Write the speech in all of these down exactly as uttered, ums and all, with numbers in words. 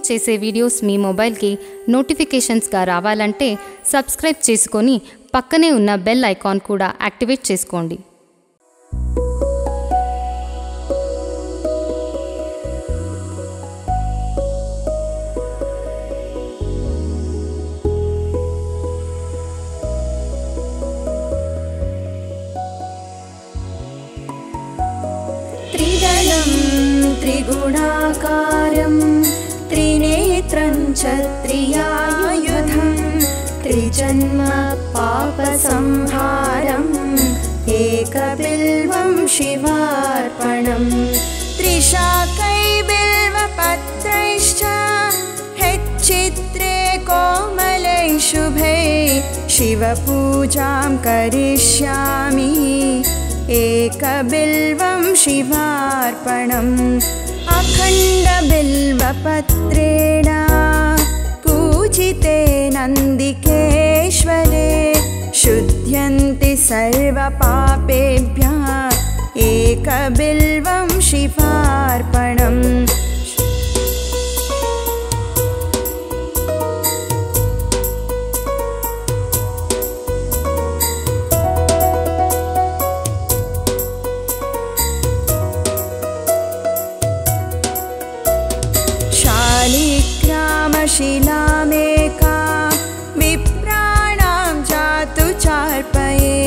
చేసే వీడియోస్ మీ మొబైల్కి నోటిఫికేషన్స్గా రావాలంటే సబ్స్క్రైబ్ చేసుకొని పక్కనే ఉన్న బెల్ ఐకాన్ కూడా యాక్టివేట్ చేసుకోండి. त्रिदलं त्रिगुणाकारं त्रिनेत्रं च त्रियायुधं त्रिजन्म पापसंहारम् एकबिल्वं शिवार्पणं त्रिशाकैर्बिल्वपत्रैश्च हेच्चित्रे कोमलैः शुभैः शिवपूजां करिष्यामि एकबिल्वं शिवार्पणम् अखण्डबिल्वपत्रेण पूजिते नन्दिकेश्वरे शुध्यन्ति सर्वपापेभ्यः एकबिल्वं शिवार्पणम्. शालिग्रामशिलामेका विप्राणां जातु चार्पये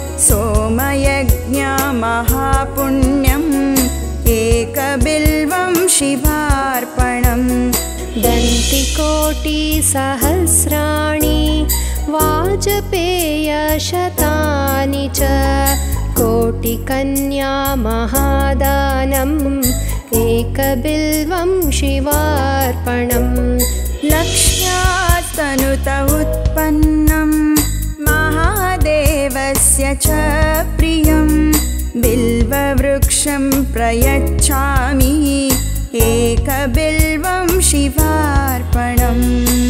सोमयज्ञमहापुण्यम् एकबिल्वं शिवार्पणम्. दन्तिकोटिसहस्राणि वाजपेयशतानि च कोटिकन्या महादानम् एकबिल्वं शिवार्पणम्. लक्ष्म्यास्तनुत उत्पन्नं महादेवस्य च प्रियं बिल्ववृक्षं प्रयच्छामि एकबिल्वं शिवार्पणम्.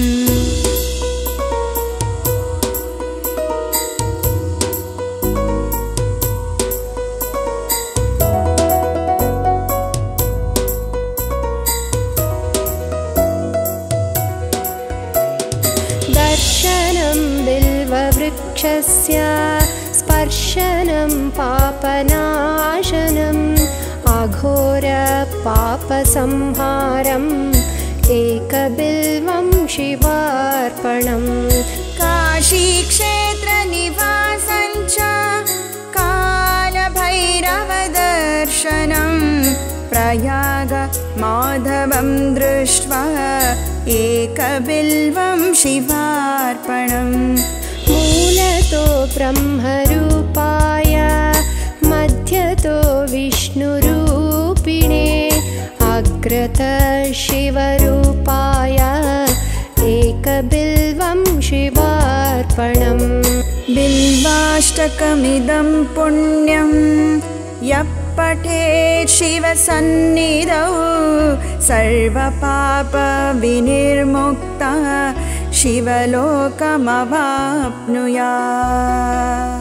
दर्शनं बिल्ववृक्षस्य स्पर्शनं पापनाशनम् अघोरपापसंहारम् एकबिल्वं शिवार्पणम्. काशीक्षेत्रनिवासं च कालभैरवदर्शनं प्रयाग माधवं दृष्ट्वा एकबिल्वं शिवार्पणम्. मूलतो ब्रह्मरूपाय मध्यतो विष्णुरूपिणे अग्रतः शिवरूपाय एकबिल्वं शिवार्पणम्. बिल्वाष्टकमिदं पुण्यं यः पठेत् शिवसन्निधौ सर्वपापविनिर्मुक्तः शिवलोकमवाप्नुयात्.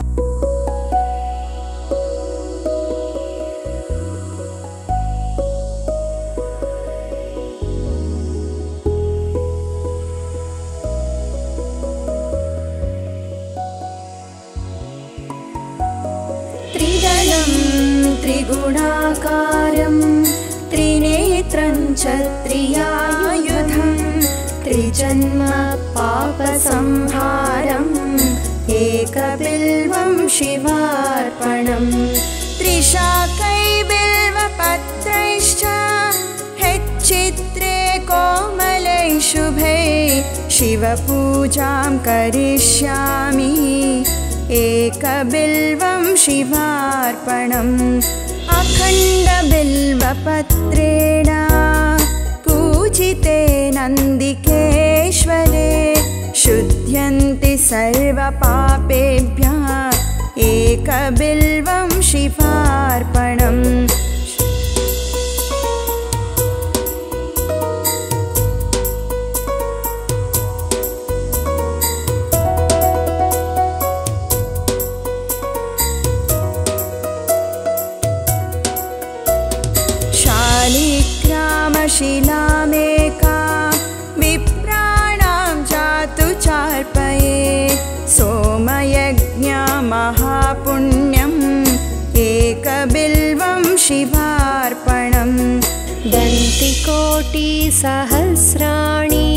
त्रिदलं त्रिगुणाकारं त्रिनेत्रं च त्रियायुधं त्रिजन्म पापसंहारम् एकबिल्वं शिवार्पणम्. त्रिशाकैर्बिल्वपत्रैश्च हेच्चित्रे कोमलैः शुभैः शिवपूजां करिष्यामि एकबिल्वं शिवार्पणम्. अखण्डबिल्वपत्रेण पूजिते नन्दिकेश्वरे शुध्यन्ति सर्वपापेभ्यः एकबिल्वं शिवार्पणम्. शालिग्रामशिलामेका एकबिल्वं शिवार्पणम् दन्तिकोटिसहस्राणि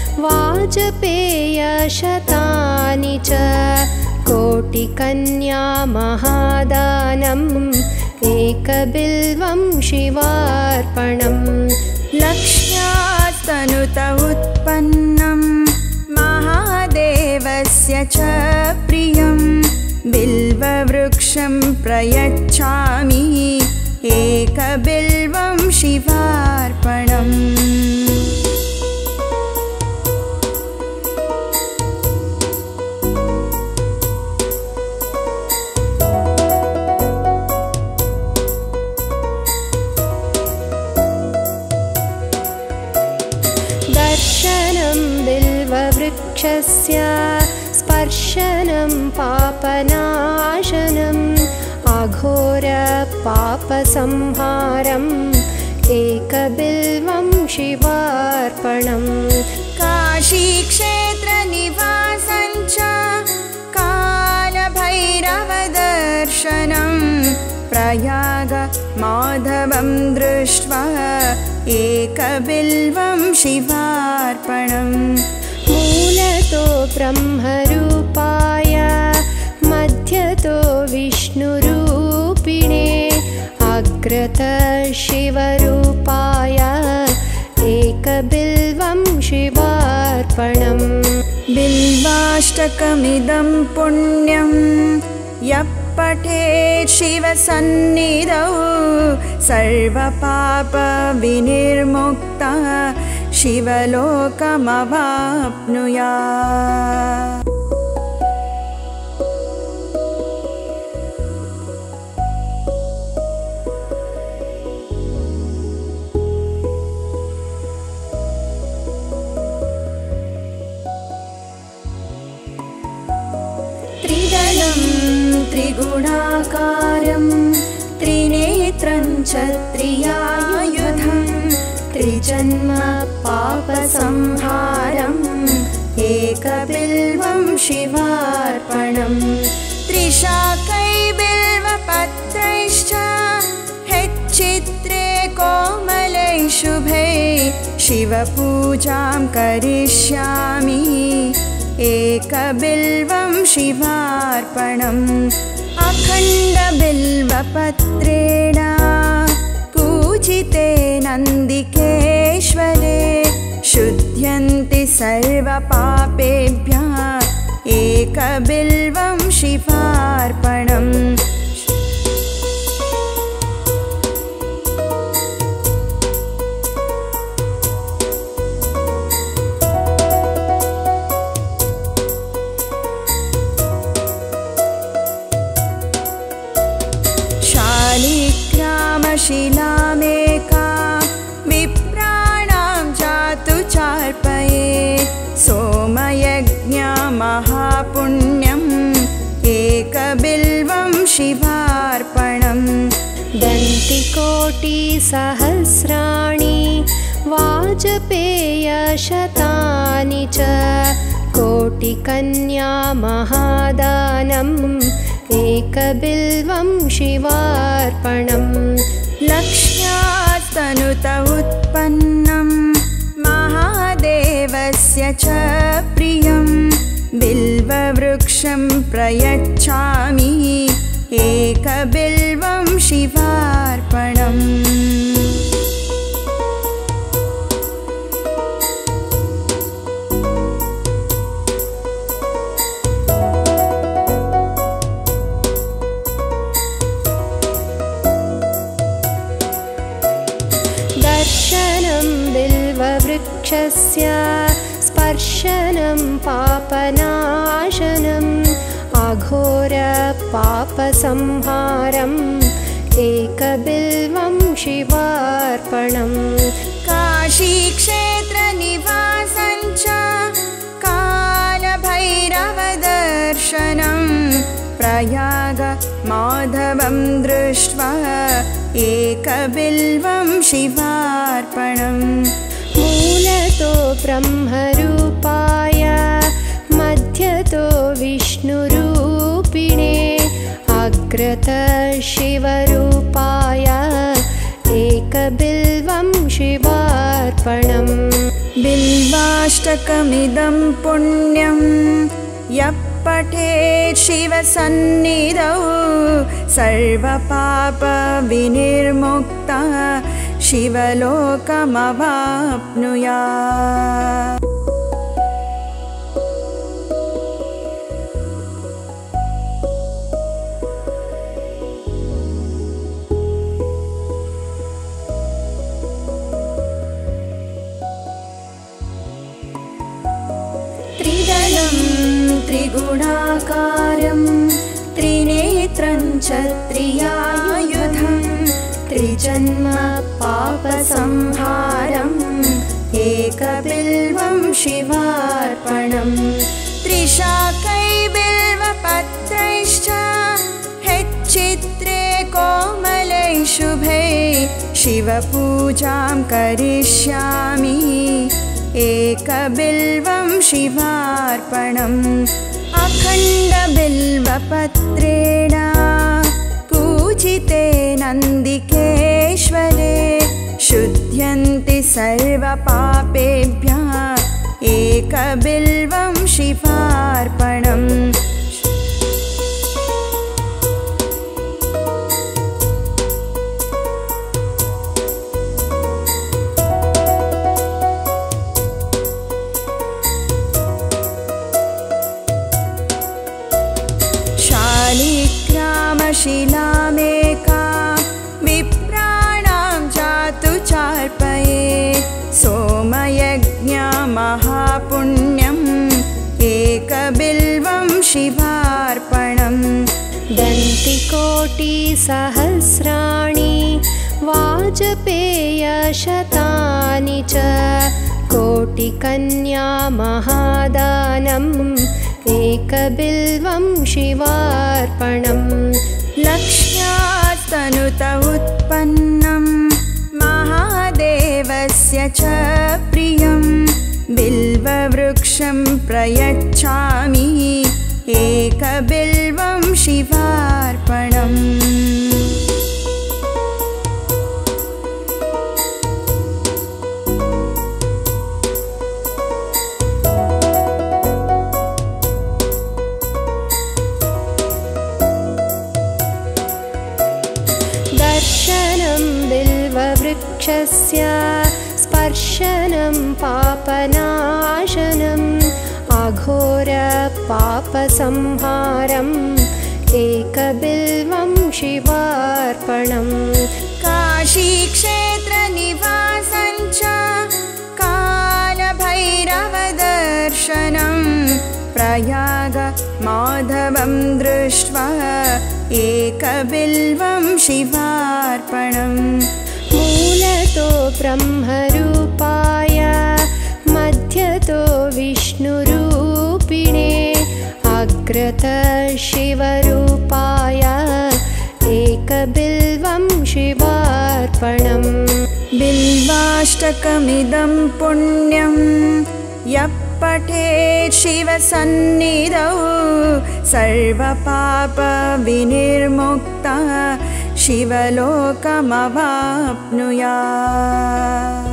वाजपेयशतानि च कोटिकन्या महादानम् एकबिल्वं शिवार्पणम् लक्ष्यास्तनुत उत्पन्नं महादेवस्य च प्रियं बिल्ववृक्षं प्रयच्छामि एकबिल्वं शिवार्पणम् दर्शनं बिल्ववृक्षस्य स्पर्शनं पापनाशनम् अघोरपापसंहारम् एकबिल्वं शिवार्पणम् काशीक्षेत्रनिवासं च कालभैरवदर्शनं प्रयाग माधवं दृष्ट्वा एकबिल्वं शिवार्पणम् मूलतो ब्रह्मरूपाय मध्यतो विष्णुरूपिणे अग्रतः शिवरूपाय एकबिल्वं शिवार्पणम् बिल्वाष्टकमिदं पुण्यं यः पठेत् शिवसन्निधौ सर्वपापविनिर्मुक्तः शिवलोकमवाप्नुयात् त्रिदलं त्रिगुणाकारं त्रिनेत्रं च त्रियायुधं त्रिजन्म पापसंहारम् एकबिल्वं शिवार्पणम् त्रिशाकैर्बिल्वपत्रैश्च हेच्चित्रे कोमलै शुभे शिवपूजां करिष्यामि एकबिल्वं शिवार्पणम् अखण्डबिल्वपत्रेण पूजिते नन्दिकेश्वरे शुध्यन्ति सर्वपापेभ्यः एकबिल्वं शिवार्पणम् शिलामेका विप्राणां जातु चार्पये सोमयज्ञमहापुण्यम् एकबिल्वं शिवार्पणम् दन्तिकोटिसहस्राणि वाजपेयशतानि च कोटिकन्या महादानम् एकबिल्वं शिवार्पणम् लक्ष्यास्तनुत उत्पन्नं महादेवस्य च प्रियं बिल्ववृक्षं प्रयच्छामि एकबिल्वं शिवार्पणम् दर्शनं बिल्ववृक्षस्य स्पर्शनं पापनाशनम् अघोरपापसंहारम् एकबिल्वं शिवार्पणम् काशीक्षेत्रनिवासं च कालभैरवदर्शनं प्रयाग माधवं दृष्ट्वा एकबिल्वं शिवार्पणम् मूलतो ब्रह्मरूपाय मध्यतो विष्णुरूपिणे अग्रतः शिवरूपाय बिल्वाष्टकमिदं पुण्यं यः पठेत् शिवसन्निधौ सर्वपापविनिर्मुक्तः शिवलोकमवाप्नुयात्। त्रिदलं त्रिगुणाकारं त्रिनेत्रं च त्रियायुधं त्रिजन्म पापसंहारम् एकबिल्वं शिवार्पणम्। त्रिशाकैर्बिल्वपत्रैश्च हेच्चित्रे कोमलैः शुभैः शिवपूजां करिष्यामि एकबिल्वं शिवार्पणम्। अखण्डबिल्वपत्रेण पूजिते नन्दिकेश्वरे शुध्यन्ति सर्वपापेभ्यः एकबिल्वं शिवार्पणम्। शालिग्रामशिलामेका विप्राणां जातु चार्पये सोमयज्ञमहापुण्यम् एकबिल्वं शिवार्पणम्। दन्तिकोटिसहस्राणि वाजपेयशतानि च कोटिकन्या महादानम् एकबिल्वं शिवार्पणम्। लक्ष्म्यास्तनुत उत्पन्नं महादेवस्य च प्रियं बिल्ववृक्षं प्रयच्छामि एकबिल्वं शिवार्पणम्। दर्शनं बिल्ववृक्षस्य स्पर्शनं पापनाशनम् अघोरपापसंहारम् एकबिल्वं शिवार्पणम्। काशीक्षेत्रनिवासं च कालभैरवदर्शनं प्रयाग माधवं दृष्ट्वा एकबिल्वं शिवार्पणम्। मूलतो ब्रह्मरूपाय मध्यतो विष्णुरूपिणे अग्रतः शिवरूपाय एकबिल्वं शिवार्पणम्। बिल्वाष्टकमिदं पुण्यं यः पठेत् शिवसन्निधौ सर्वपापविनिर्मुक्तः शिवलोकमवाप्नुयात्।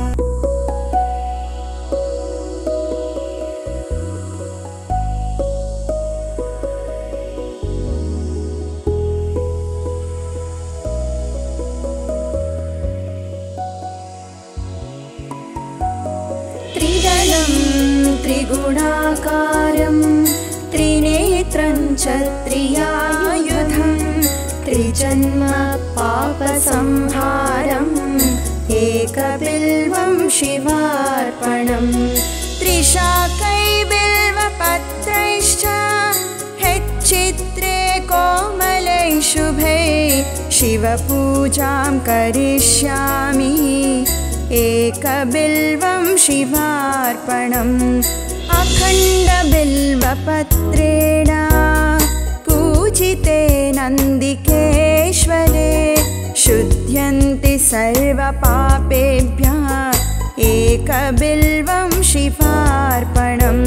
त्रिदलं त्रिगुणाकारं त्रिनेत्रं च त्रियायुधं त्रिजन्म पापसंहारम् एकबिल्वं शिवार्पणम्। त्रिशाकैर्बिल्वपत्रैश्च हेच्चित्रे कोमलैः शुभैः शिवपूजां करिष्यामि एकबिल्वं शिवार्पणम्। अखण्डबिल्वपत्रेण पूजिते नन्दिकेश्वरे शुध्यन्ति सर्वपापेभ्यः एकबिल्वं शिवार्पणम्।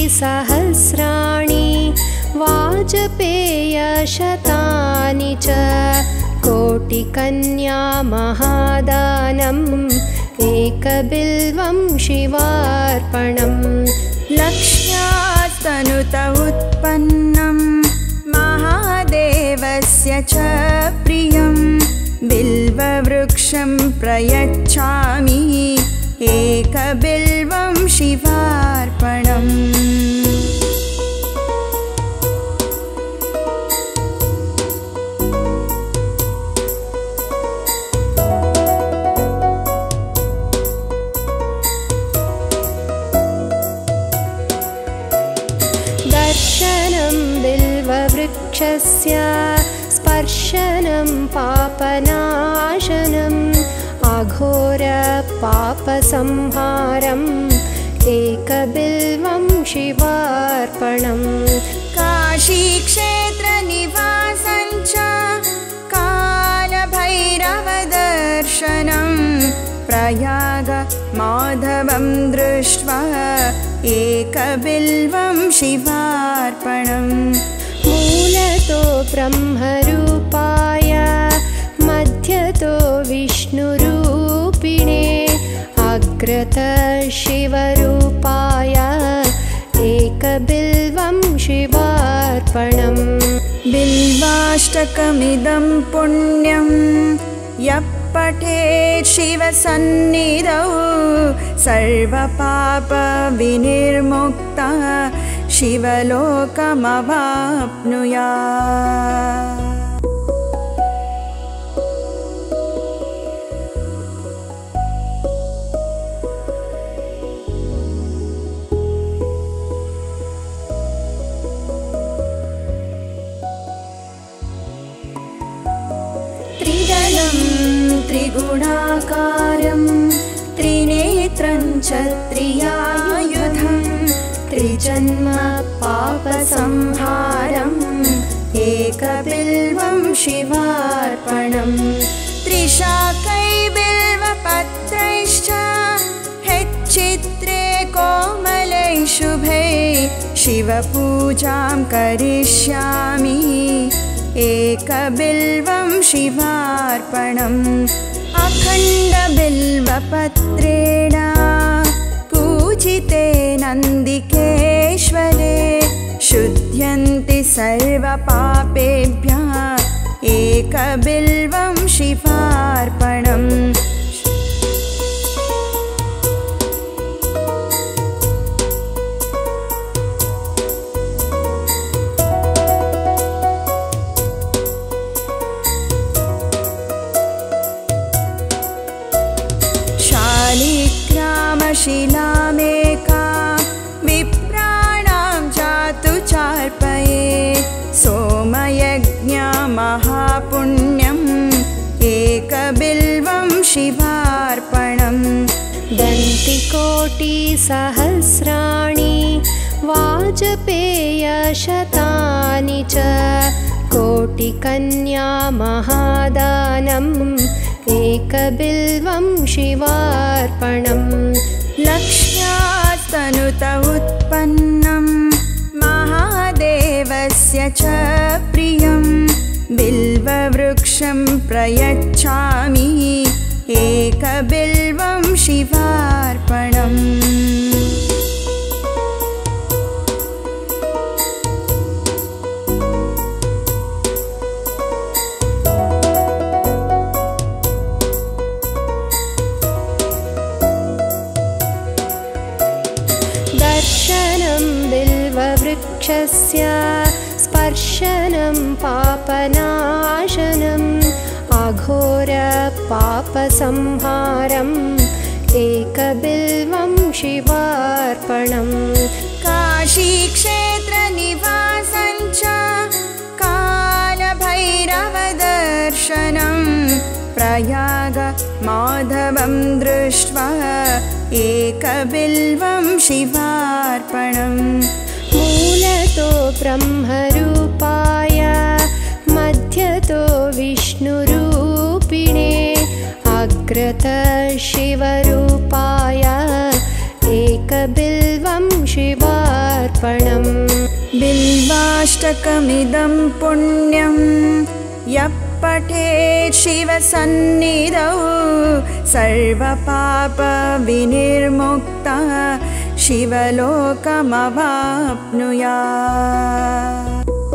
सहस्राणि वाजपेयशतानि च कोटिकन्या महादानम् एकबिल्वं शिवार्पणम् लक्ष्यास्तनुत उत्पन्नं महादेवस्य च प्रियं बिल्ववृक्षं प्रयच्छामि एकबिल्वं शिवार्पणम् दर्शनं बिल्ववृक्षस्य स्पर्शनं पापनाशनम् अघोरपापसंहारम् एकबिल्वं शिवार्पणम् काशीक्षेत्रनिवासं च कालभैरवदर्शनं प्रयाग माधवं दृष्ट्वा एकबिल्वं शिवार्पणम् मूलतो ब्रह्मरूपाय मध्यतो विष्णुरूपिणे अग्रतः शिवरूपाय एकबिल्वं शिवार्पणम् बिल्वाष्टकमिदं पुण्यं यः पठेत् शिवसन्निधौ सर्वपापविनिर्मुक्तः शिवलोकमवाप्नुयात् त्रिदलं त्रिगुणाकारं त्रिनेत्रं च त्रियायुधं त्रिजन्म पापसंहारम् एकबिल्वं शिवार्पणम् त्रिशाकैर्बिल्वपत्रैश्च हेच्चित्रे कोमलैः शुभैः शिवपूजां करिष्यामि एकबिल्वं शिवार्पणम् अखण्डबिल्वपत्रेण पूजिते नन्दिकेश्वरे शुध्यन्ति सर्वपापेभ्यः एकबिल्वं शिवार्पणम् शिलामेका विप्राणां जातु चार्पये सोमयज्ञमहापुण्यम् एकबिल्वं शिवार्पणम् दन्तिकोटिसहस्राणि वाजपेयशतानि च कोटिकन्या महादानम् एकबिल्वं शिवार्पणम् लक्ष्यास्तनुत उत्पन्नं महादेवस्य च प्रियं बिल्ववृक्षं प्रयच्छामि एकबिल्वं शिवार्पणम् दर्शनं बिल्ववृक्षस्य स्पर्शनं पापनाशनम् अघोरपापसंहारम् एकबिल्वं शिवार्पणम् काशीक्षेत्रनिवासं च कालभैरवदर्शनं प्रयाग माधवं दृष्ट्वा एकबिल्वं शिवार्पणम् मूलतो ब्रह्मरूपाय मध्यतो विष्णुरूपिणे अग्रतः शिवरूपाय एकबिल्वं शिवार्पणम् शिवार्पणम् बिल्वाष्टकमिदं पुण्यं यः पठेत् शिवसन्निधौ सर्वपापविनिर्मुक्तः शिवलोकमवाप्नुयात्।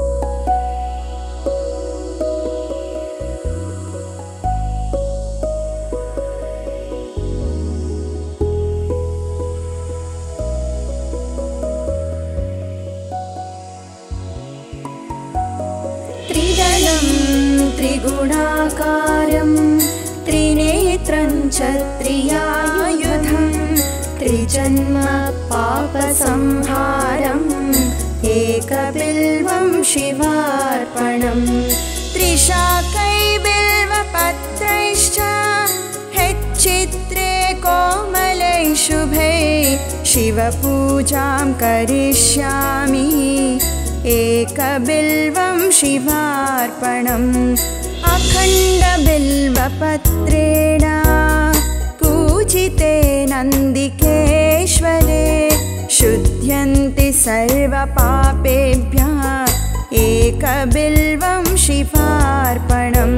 त्रिदलं त्रिगुणाकारं त्रिनेत्रं च त्रियायुधं त्रिजन्म पापसंहारम् एकबिल्वं शिवार्पणम् त्रिशाकैर्बिल्वपत्रैश्च हेच्चित्रे कोमलैः शुभैः शिवपूजां करिष्यामि एकबिल्वं शिवार्पणम् अखण्डबिल्वपत्रेण पूजिते नन्दिकेश्वरे शुध्यन्ति सर्वपापेभ्यः एकबिल्वं शिवार्पणम्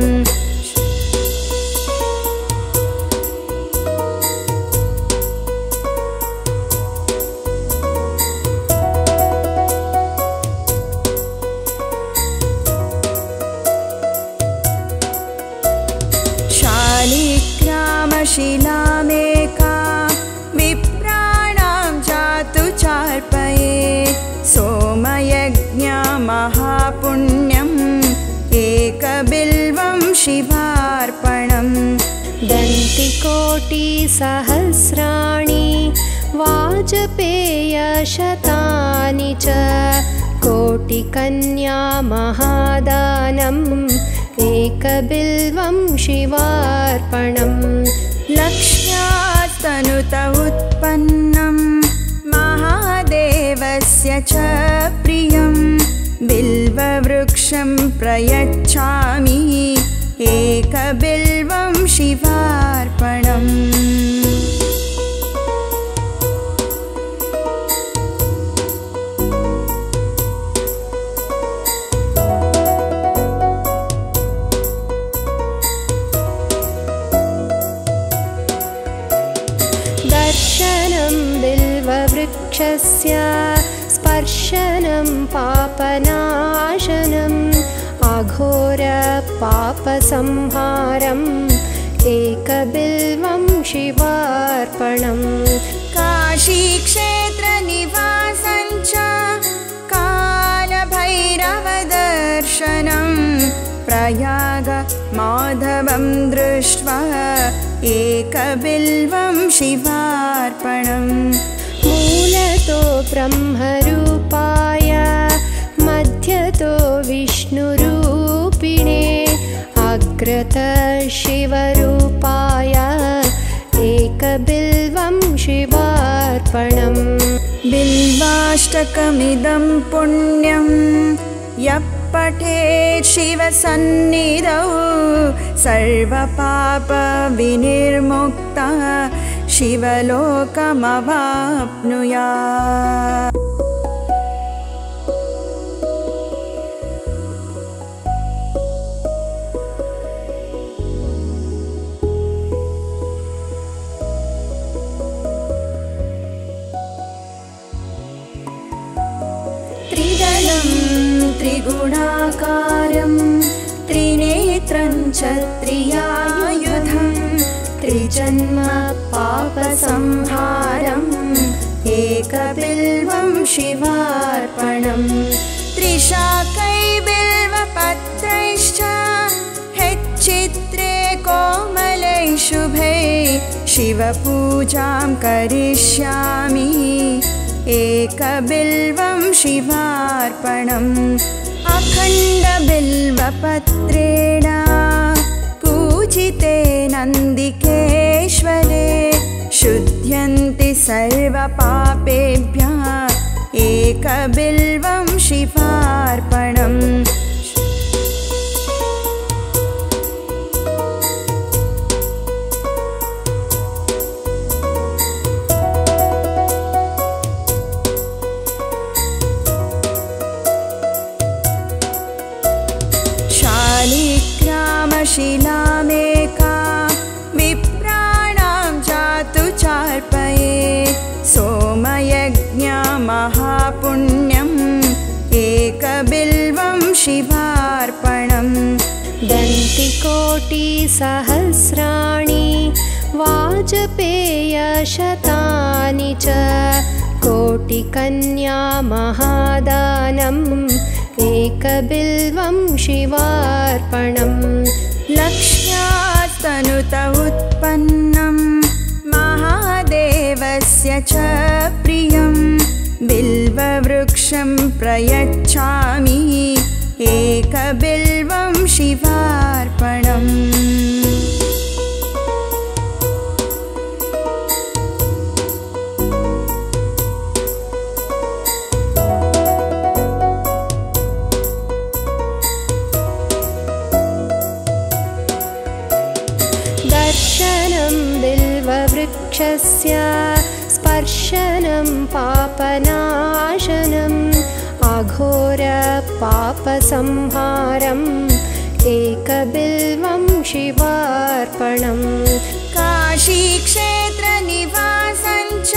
शालिग्रामशिलामेका विप्राणां जातु चार्पये सोमयज्ञमहापुण्यम् एकबिल्वं शिवार्पणम् दन्तिकोटिसहस्राणि वाजपेयशतानि च कोटिकन्या महादानम् एकबिल्वं शिवार्पणम् लक्ष्म्यास्तनुत उत्पन्नं महादेवस्य च प्रियं बिल्ववृक्षं प्रयच्छामि एकबिल्वं शिवार्पणम् दर्शनं बिल्ववृक्षस्य स्पर्शनं पापनाशनम् अघोरपापसंहारम् एकबिल्वं शिवार्पणम् काशीक्षेत्रनिवासं च कालभैरवदर्शनं प्रयाग माधवं दृष्ट्वा एकबिल्वं शिवार्पणम् मूलतो ब्रह्मरूपाय मध्यतो विष्णुरूपिणे अग्रतः शिवरूपाय एकबिल्वं शिवार्पणम् बिल्वाष्टकमिदं पुण्यं यः पठेत् शिवसन्निधौ सर्वपापविनिर्मुक्तः शिवलोकमवाप्नुयात्। त्रिदलं त्रिगुणाकारं त्रिनेत्रं च त्रियायुधं त्रिजन्म पापसंहारम् एकबिल्वं शिवार्पणम् त्रिशाकैर्बिल्वपत्रैश्च हेच्चित्रे कोमलैः शुभैः शिवपूजां करिष्यामि एकबिल्वं शिवार्पणम् अखण्डबिल्वपत्रेण पूजिते नन्दिकेश्वरे शुध्यन्ति सर्वपापेभ्यः एकबिल्वं शिवार्पणम् शिलामेका विप्राणां जातु चार्पये सोमयज्ञ महापुण्यम् एकबिल्वं शिवार्पणम् दन्तिकोटिसहस्राणि वाजपेयशतानि च कोटिकन्या महादानम् एकबिल्वं शिवार्पणम् लक्ष्म्यास्तनुत उत्पन्नं महादेवस्य च प्रियं बिल्ववृक्षं प्रयच्छामि एकबिल्वं शिवार्पणम् दर्शनं बिल्ववृक्षस्य स्पर्शनं पापनाशनम् अघोरपापसंहारम् एकबिल्वं शिवार्पणम् काशीक्षेत्रनिवासं च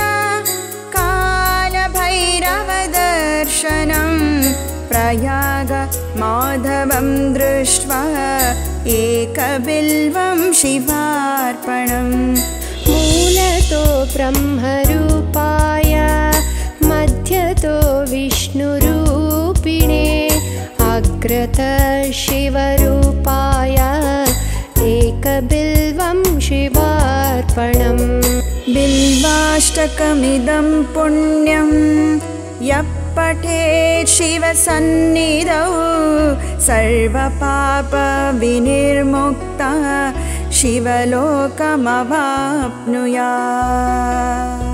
कालभैरवदर्शनं प्रयाग माधवं दृष्ट्वा एकबिल्वं शिवार्पणम् मूलतो ब्रह्मरूपाय मध्यतो विष्णुरूपिणे अग्रतः शिवरूपाय एकबिल्वं शिवार्पणम् बिल्वाष्टकमिदं पुण्यं यः पठेत् शिवसन्निधौ सर्वपापविनिर्मुक्तः शिवलोकमवाप्नुयात्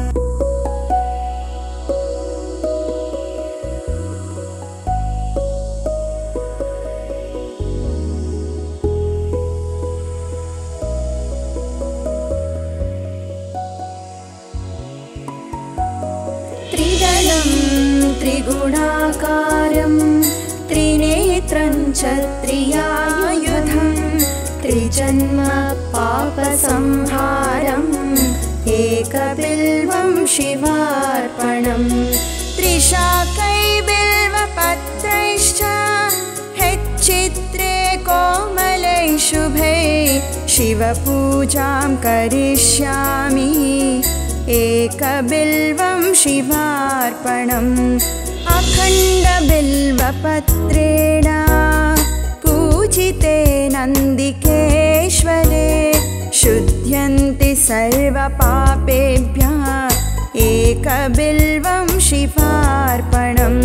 त्रिगुणाकारं त्रिनेत्रं च त्रियायुधं त्रिजन्म पापसंहारम् एकबिल्वं शिवार्पणम् त्रिशाकैर्बिल्वपत्रैश्च हेच्चित्रे कोमलैः शुभैः शिवपूजां करिष्यामि एकबिल्वं शिवार्पणम् अखण्डबिल्वपत्रेण पूजिते नन्दिकेश्वरे शुध्यन्ति सर्वपापेभ्यः एकबिल्वं शिवार्पणम्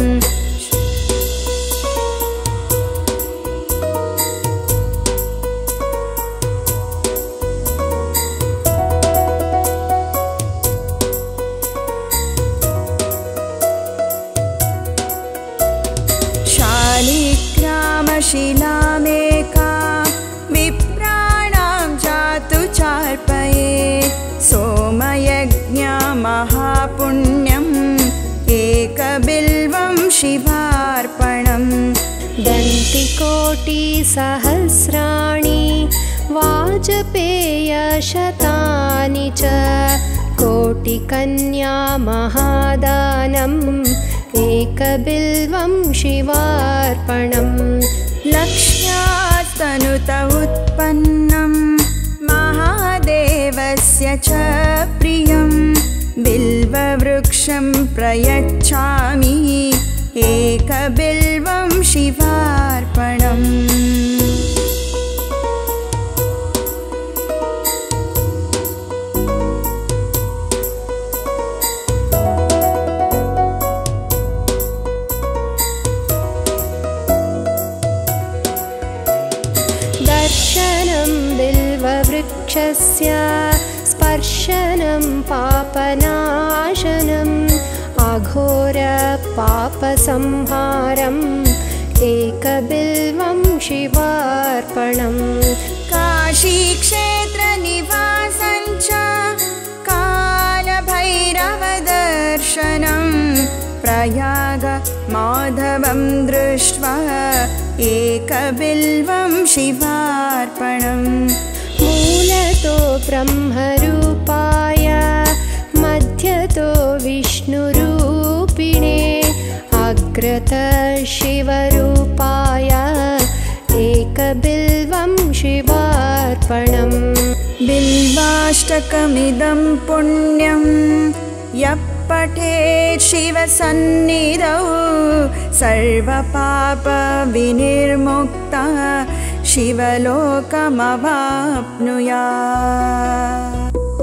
शिलामेका विप्राणां जातु चार्पये सोमयज्ञ महापुण्यम् एकबिल्वं शिवार्पणम् दन्तिकोटिसहस्राणि वाजपेयशतानि च कोटिकन्या महादानम् एकबिल्वं शिवार्पणम् लक्ष्म्यास्तनुत उत्पन्नं महादेवस्य च प्रियं बिल्ववृक्षं प्रयच्छामि एकबिल्वं शिवार्पणम् दर्शनं बिल्ववृक्षस्य स्पर्शनं पापनाशनम् अघोरपापसंहारम् एकबिल्वं शिवार्पणम् काशीक्षेत्रनिवासं च कालभैरवदर्शनं प्रयाग माधवं दृष्ट्वा एकबिल्वं शिवार्पणम् मूलतो ब्रह्मरूपाय मध्यतो विष्णुरूपिणे अग्रतः शिवरूपाय एकबिल्वं शिवार्पणम् बिल्वाष्टकमिदं पुण्यं यः पठेत् शिवसन्निधौ सर्वपापविनिर्मुक्तः शिवलोकमवाप्नुयात्।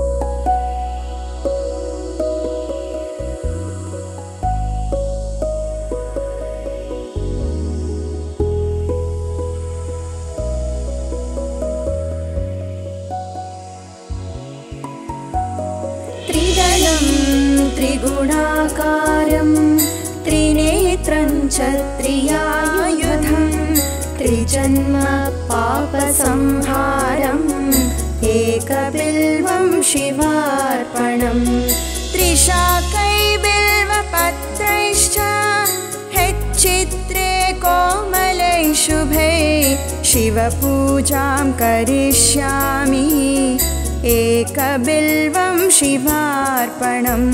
त्रिदलं त्रिगुणाकारं त्रिनेत्रं च त्रियायुधं त्रिजन्म पापसंहारम् एकबिल्वं शिवार्पणम् त्रिशाकैर्बिल्वपत्रैश्च हेच्चित्रे कोमलैः शुभैः शिवपूजां करिष्यामि एकबिल्वं शिवार्पणम्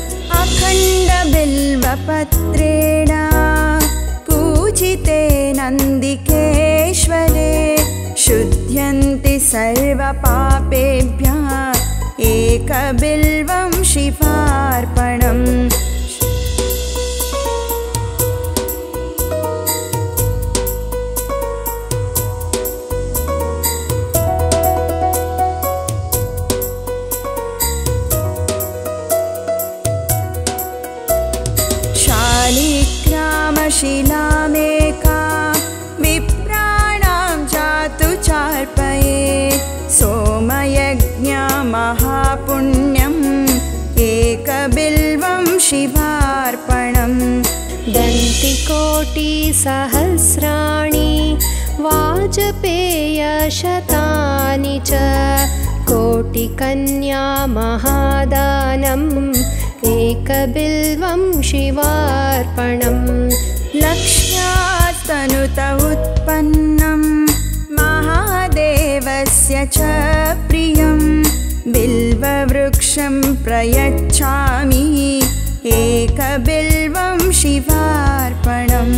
अखण्डबिल्वपत्रेण पूजिते नन्दिकेश्वरे शुध्यन्ति सर्वपापेभ्यः एकबिल्वं शिवार्पणम् शिलामेका विप्राणां जातु चार्पये सोमयज्ञमहापुण्यम् एकबिल्वं शिवार्पणम् दन्तिकोटिसहस्राणि वाजपेयशतानि च कोटिकन्या महादानम् एकबिल्वं शिवार्पणम् लक्ष्यास्तनुत उत्पन्नं महादेवस्य च प्रियं बिल्ववृक्षं प्रयच्छामि एकबिल्वं शिवार्पणम्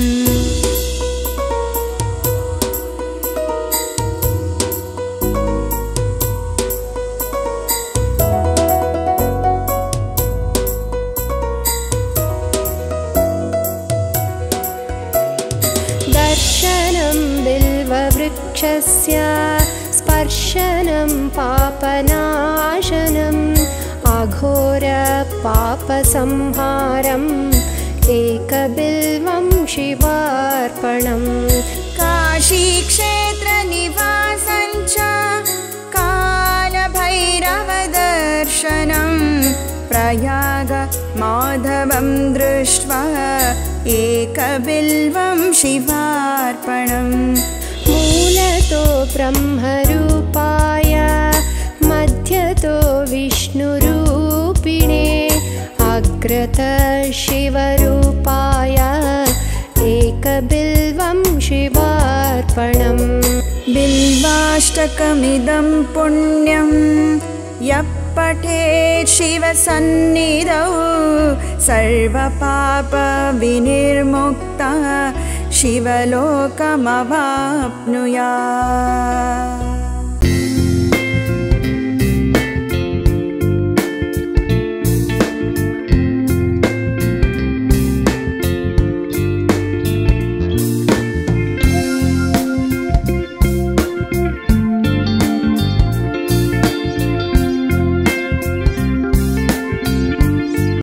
दर्शनं बिल्ववृक्षस्य स्पर्शनं पापनाशनम् अघोरपापसंहारम् एकबिल्वं शिवार्पणम् काशीक्षेत्रनिवासं च कालभैरवदर्शनं प्रयाग माधवं दृष्ट्वा एकबिल्वं शिवार्पणम् मूलतो ब्रह्मरूपाय मध्यतो विष्णुरूपिणे अग्रतः शिवरूपाय एकबिल्वं शिवार्पणम् बिल्वाष्टकमिदं पुण्यं यः पठेत् शिवसन्निधौ सर्वपापविनिर्मुक्तः शिवलोकमवाप्नुयात्।